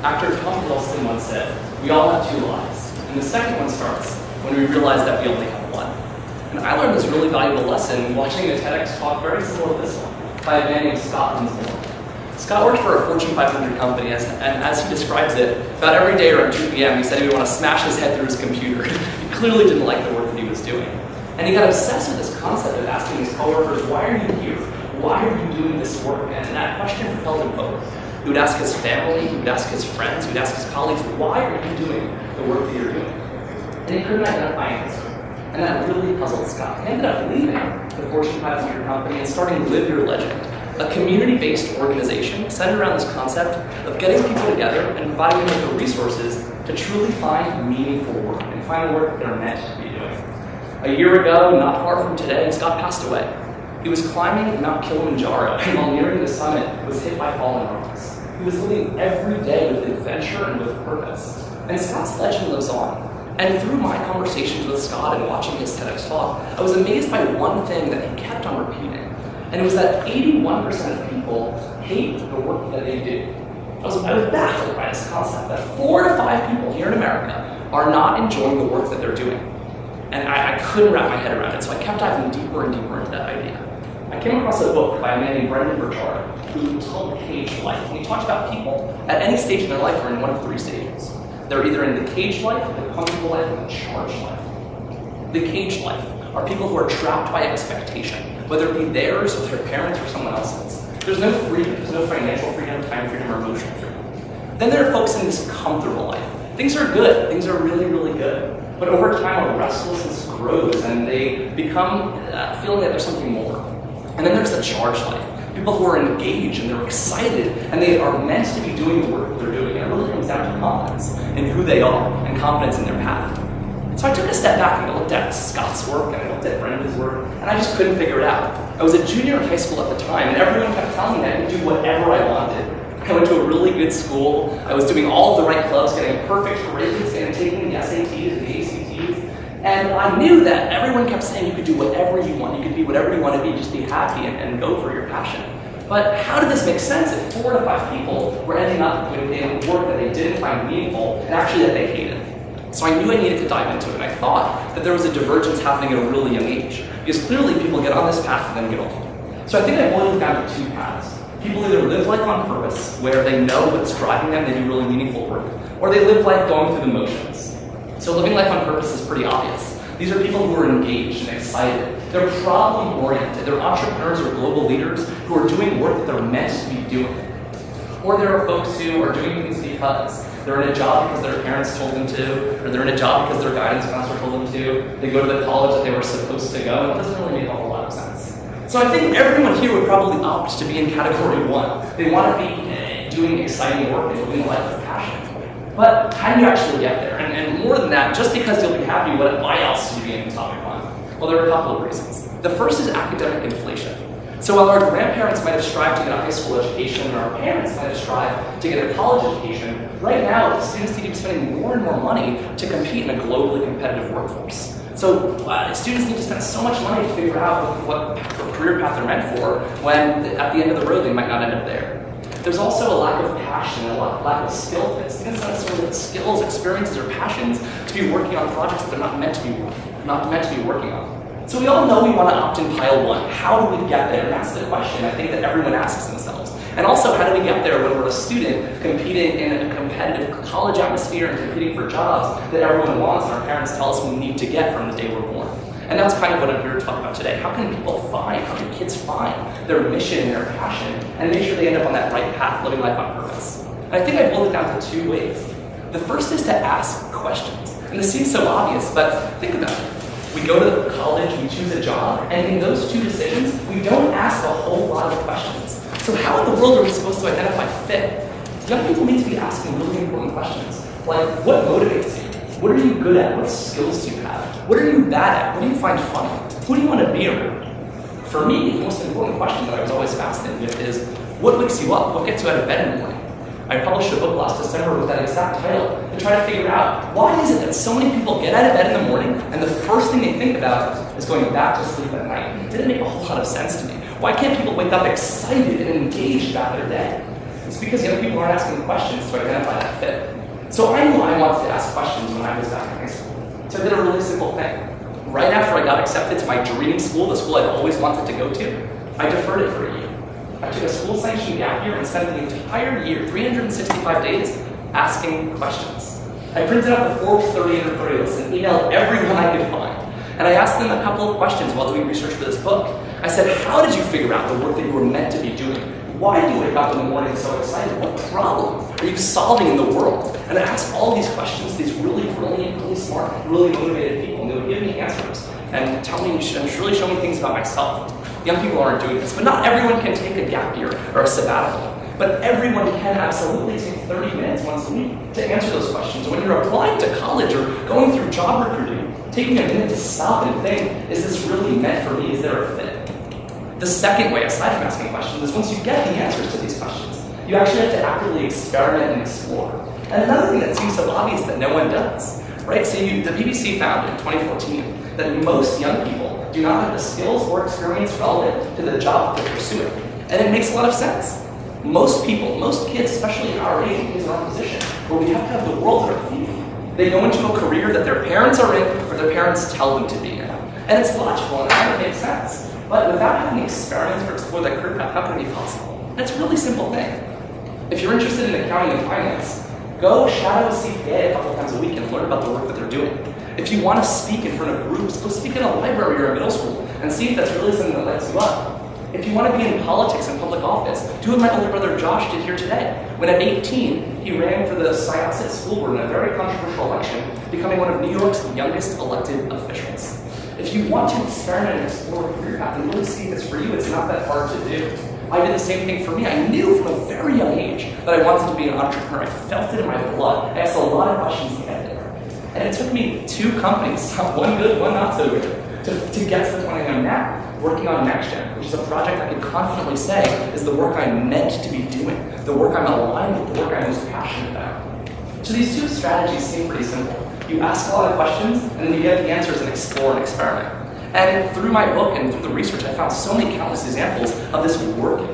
Actor Tom Hiddleston once said, "We all have two lives, and the second one starts when we realize that we only have one." And I learned this really valuable lesson watching a TEDx talk very similar to this one by a man named Scott. Scott worked for a Fortune 500 company, and as he describes it, about every day around 2 p.m. he said he would want to smash his head through his computer. He clearly didn't like the work that he was doing. And he got obsessed with this concept of asking his coworkers, "Why are you here? Why are you doing this work?" And that question propelled him forward. He would ask his family, he would ask his friends, he would ask his colleagues, "Why are you doing the work that you're doing?" And he couldn't identify an answer. And that really puzzled Scott. He ended up leaving the Fortune 500 company and starting Live Your Legend, a community-based organization centered around this concept of getting people together and providing them with the resources to truly find meaningful work and find the work that they're meant to be doing. A year ago, not far from today, Scott passed away. He was climbing Mount Kilimanjaro, and while nearing the summit, was hit by falling rocks. He was living every day with adventure and with purpose. And Scott's legend lives on. And through my conversations with Scott and watching his TEDx talk, I was amazed by one thing that he kept on repeating. And it was that 81% of people hate the work that they do. I was baffled by this concept that 4 to 5 people here in America are not enjoying the work that they're doing. And I couldn't wrap my head around it, so I kept diving deeper and deeper into that idea. I came across a book by a man named Brendan Burchard, who was called Cage Life. And he talked about people at any stage in their life are in one of 3 stages. They're either in the cage life, the comfortable life, or the charged life. The cage life are people who are trapped by expectation, whether it be theirs or their parents or someone else's. There's no freedom, there's no financial freedom, time freedom, or emotional freedom. Then there are folks in this comfortable life. Things are good, things are really, really good. But over time, a restlessness grows and they become feeling that there's something more. And then there's the charged life. People who are engaged and they're excited and they are meant to be doing the work that they're doing. And it really comes down to confidence in who they are and confidence in their path. So I took a step back and I looked at Scott's work and I looked at Brendan's work and I just couldn't figure it out. I was a junior in high school at the time and everyone kept telling me I could do whatever I wanted. I went to a really good school. I was doing all the right clubs, getting perfect grades, and taking the SATs and the ACTs. And I knew that everyone kept saying you could do whatever you want. You could be whatever you want to be. Just be happy and go for your passion. But how did this make sense if 4 to 5 people were ending up in work that they didn't find meaningful and actually that they hated? So I knew I needed to dive into it. And I thought that there was a divergence happening at a really young age. Because clearly people get on this path and then get off. So I think I boiled it down to 2 paths. People either live life on purpose, where they know what's driving them, they do really meaningful work, or they live life going through the motions. So living life on purpose is pretty obvious. These are people who are engaged and excited. They're problem-oriented. They're entrepreneurs or global leaders who are doing work that they're meant to be doing. Or there are folks who are doing things because they're in a job because their parents told them to, or they're in a job because their guidance counselor told them to. They go to the college that they were supposed to go, and it doesn't really make a whole lot of sense. So I think everyone here would probably opt to be in category 1. They want to be doing exciting work and living a life of passion. But how do you actually get there? And more than that, just because you'll be happy, why else should you be in topic 1? Well, there are a couple of reasons. The first is academic inflation. So while our grandparents might have strived to get a high school education, and our parents might have strived to get a college education, right now students need to be spending more and more money to compete in a globally competitive workforce. So students need to spend so much money to figure out what career path they're meant for, when at the end of the road they might not end up there. There's also a lack of passion, a lack of skill fit. Students don't necessarily have skills, experiences, or passions to be working on projects that they're not meant to be working on. So we all know we want to opt in pile 1. How do we get there? And that's the question I think that everyone asks themselves. And also, how do we get there when we're a student competing in a competitive college atmosphere and competing for jobs that everyone wants and our parents tell us we need to get from the day we're born? And that's kind of what I'm here to talk about today. How can kids find their mission and their passion and make sure they end up on that right path, living life on purpose? And I think I boiled it down to 2 ways. The first is to ask questions. And this seems so obvious, but think about it. We go to college, we choose a job, and in those 2 decisions, we don't ask a whole lot of questions. So how in the world are we supposed to identify fit? Young people need to be asking really important questions, like what motivates you? What are you good at? What skills do you have? What are you bad at? What do you find funny? Who do you want to be around? For me, the most important question that I was always fascinated with is, what wakes you up? What gets you out of bed in the morning? I published a book last December with that exact title to try to figure out why is it that so many people get out of bed in the morning and the first thing they think about is going back to sleep at night. It didn't make a whole lot of sense to me. Why can't people wake up excited and engaged about their day? It's because young people aren't asking questions to identify that fit. So I knew I wanted to ask questions when I was back in high school. So I did a really simple thing. Right after I got accepted to my dream school, the school I'd always wanted to go to, I deferred it for a year. I took a school-sanctioned gap year and spent the entire year, 365 days, asking questions. I printed out the Forbes 30 under 30 list and emailed everyone I could find. And I asked them a couple of questions while doing research for this book. I said, how did you figure out the work that you were meant to be doing? Why do you wake up in the morning so excited? What problem are you solving in the world? And I asked all these questions to these really brilliant, really smart, really motivated people, and they would give me answers and tell me and really show me things about myself. Young people aren't doing this, but not everyone can take a gap year or a sabbatical. But everyone can absolutely take 30 minutes once a week to answer those questions. And when you're applying to college or going through job recruiting, taking a minute to stop and think, is this really meant for me? Is there a fit? The second way, aside from asking questions, is once you get the answers to these questions, you actually have to actively experiment and explore. And another thing that seems so obvious that no one does, right? So the BBC found in 2014 that most young people do not have the skills or experience relevant to the job they're pursuing. And it makes a lot of sense. Most people, most kids, especially our age, kids in our position, where we have to have the world at our feet. They go into a career that their parents are in or their parents tell them to be in. And it's logical and it kind of makes sense. But without having experiments or explore that career path, how can it be possible? And it's a really simple thing. If you're interested in accounting and finance, go shadow a CPA a couple times a week and learn about the work that they're doing. If you want to speak in front of groups, go speak in a library or a middle school and see if that's really something that lights you up. If you want to be in politics and public office, do what my older brother Josh did here today. When at 18, he ran for the Syosset School Board in a very controversial election, becoming one of New York's youngest elected officials. If you want to experiment and explore a career path and really see if it's for you, it's not that hard to do. I did the same thing for me. I knew from a very young age that I wanted to be an entrepreneur. I felt it in my blood. I asked a lot of questions to get there. And it took me 2 companies, one good, one not so good, to get to the point I am now, working on NextGen, which is a project I can confidently say is the work I'm meant to be doing, the work I'm aligned with, the work I'm most passionate about. So these 2 strategies seem pretty simple. You ask a lot of questions, and then you get the answers and explore and experiment. And through my book and through the research, I found so many countless examples of this working.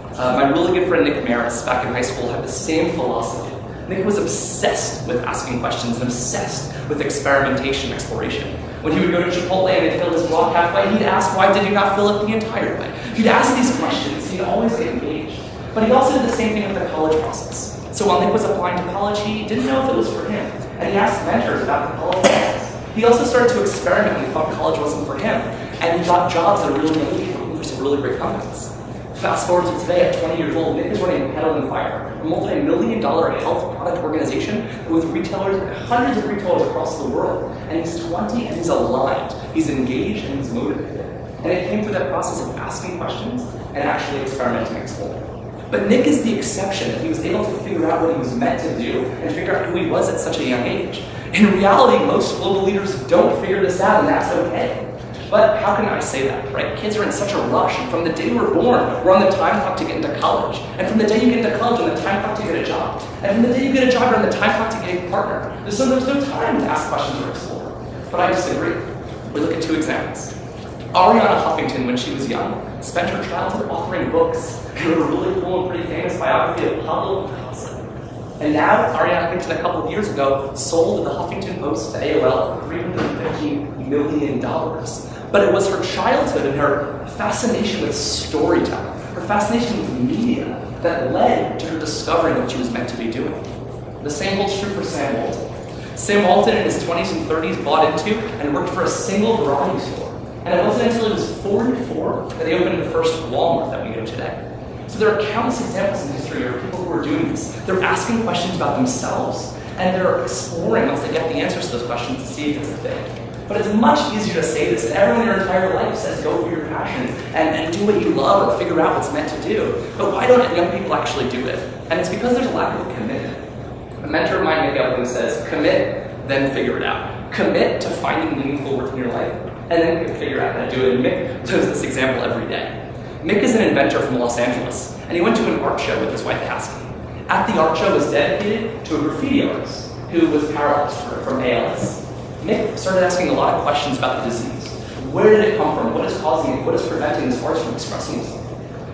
My really good friend Nick Maris back in high school had the same philosophy. Nick was obsessed with asking questions and obsessed with experimentation and exploration. When he would go to Chipotle and they'd fill his walk halfway, he'd ask, why did you not fill it the entire way? He'd ask these questions, he'd always get engaged. But he also did the same thing with the college process. So while Nick was applying to college, he didn't know if it was for him. And he asked mentors about the college process. He also started to experiment when he thought college wasn't for him. And he got jobs at a really young age working for some really great companies. Fast forward to today, at 20 years old, Nick is running Pedal and Fire, a multi-million-dollar health product organization with retailers, hundreds of retailers across the world. And he's 20 and he's aligned, he's engaged and he's motivated. And it came through that process of asking questions and actually experimenting and exploring. But Nick is the exception, that he was able to figure out what he was meant to do and figure out who he was at such a young age. In reality, most global leaders don't figure this out, and that's okay. But how can I say that, right? Kids are in such a rush, and from the day we're born, we're on the time clock to get into college. And from the day you get into college, on the time clock to get a job. And from the day you get a job, you're on the time clock to get a partner. There's no time to ask questions or explore. But I disagree. We look at 2 examples. Ariana Huffington, when she was young, spent her childhood authoring books. She wrote a really cool and pretty famous biography of Pablo Picasso. And now, Ariana Huffington, a couple of years ago, sold the Huffington Post to AOL for $315 million. But it was her childhood and her fascination with storytelling, her fascination with media, that led to her discovering what she was meant to be doing. The same holds true for Sam Walton. Sam Walton, in his 20s and 30s, bought into and worked for a single variety store. And it wasn't until he was 44 that he opened the first Walmart that we know today. So there are countless examples in history of people who are doing this. They're asking questions about themselves, and they're exploring once they get the answers to those questions to see if it's a fit. But it's much easier to say this, and everyone in your entire life says go for your passion and do what you love or figure out what's meant to do. But why don't young people actually do it? And it's because there's a lack of commitment. A mentor of mine, Nick Elkin, says, commit, then figure it out. Commit to finding meaningful work in your life, and then figure out how to do it. And Mick does this example every day. Mick is an inventor from Los Angeles, and he went to an art show with his wife, Cassie. At the art show was dedicated to a graffiti artist who was paralyzed from ALS. Mick started asking a lot of questions about the disease. Where did it come from? What is causing it? What is preventing this artist from expressing himself?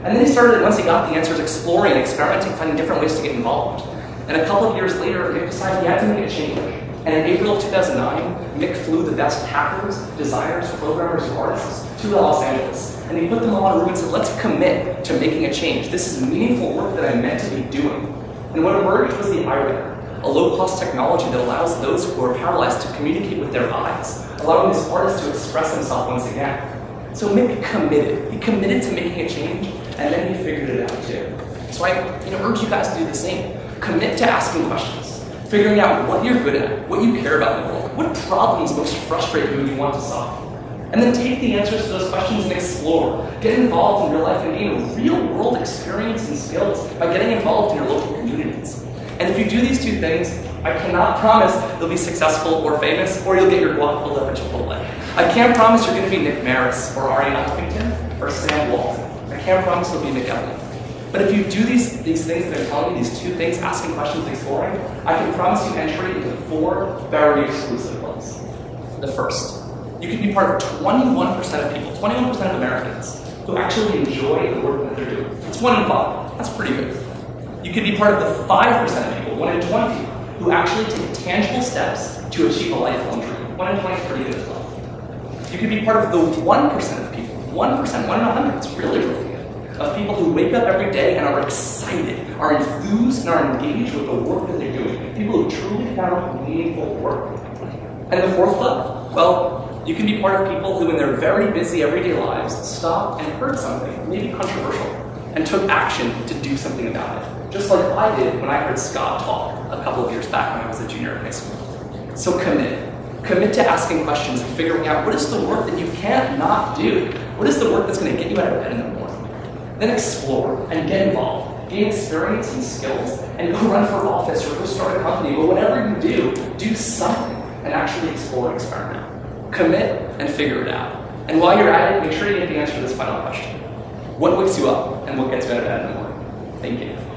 And then he started, once he got the answers, exploring, experimenting, finding different ways to get involved. And a couple of years later, Mick decided he had to make a change. And in April of 2009, Mick flew the best hackers, designers, programmers, and artists to Los Angeles. And he put them all in a room and said, let's commit to making a change. This is meaningful work that I'm meant to be doing. And what emerged was the iReader, a low-cost technology that allows those who are paralyzed to communicate with their eyes, allowing this artist to express himself once again. So Mick committed. He committed to making a change, and then he figured it out too. So I urge you guys to do the same. Commit to asking questions, figuring out what you're good at, what you care about in the world, what problems most frustrate you and you want to solve. And then take the answers to those questions and explore. Get involved in real life and gain real-world experience and skills by getting involved in your local communities. And if you do these two things, I cannot promise you'll be successful or famous, or you'll get your guac filled up at Chipotle. I can't promise you're going to be Nick Maris, or Ari Huffington, or Sam Walton. I can't promise you'll be Nick Elliott. But if you do these things that I'm telling you, these two things, asking questions and exploring, I can promise you entry into 4 very exclusive clubs. The first, you can be part of 21% of people, 21% of Americans, who actually enjoy the work that they're doing. That's 1 in 5. That's pretty good. You could be part of the 5% of people, 1 in 20, who actually take tangible steps to achieve a lifelong dream. 1 in 20 is pretty good as well. You could be part of the 1% of people, 1%, 1 in 100, it's really, really good, of people who wake up every day and are excited, are enthused, and are engaged with the work that they're doing. People who truly found meaningful work. And the 4th club, well, you can be part of people who in their very busy everyday lives stopped and heard something, maybe controversial, and took action to do something about it. Just like I did when I heard Scott talk a couple of years back when I was a junior in high school. So commit. Commit to asking questions and figuring out what is the work that you can't not do? What is the work that's going to get you out of bed in the morning? Then explore and get involved. Gain experience and skills and go run for office or go start a company. But whatever you do something and actually explore and experiment. Commit and figure it out. And while you're at it, make sure you get the answer to this final question. What wakes you up and what gets you out of bed in the morning? Thank you.